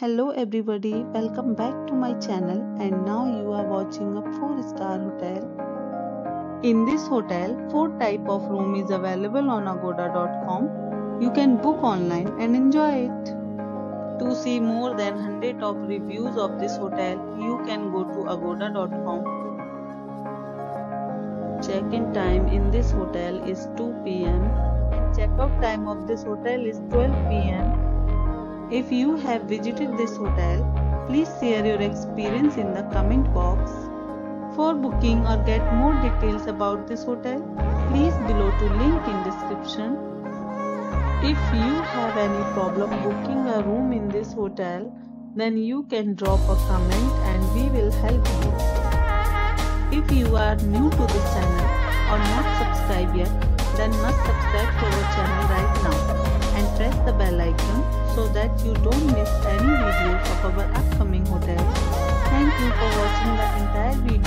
Hello everybody, welcome back to my channel and now you are watching a 4-star hotel. In this hotel, 4 type of room is available on agoda.com. You can book online and enjoy it. To see more than 100 of reviews of this hotel, you can go to agoda.com. Check-in time in this hotel is 2 p.m. and check-out time of this hotel is 12 p.m. If you have visited this hotel, please share your experience in the comment box. For booking or get more details about this hotel, please below to link in description. If you have any problem booking a room in this hotel, then you can drop a comment and we will help you. If you are new to this channel or not subscribed yet, then must subscribe to our channel right now and press the bell icon so that you don't miss any videos of our upcoming hotels. Thank you for watching the entire video.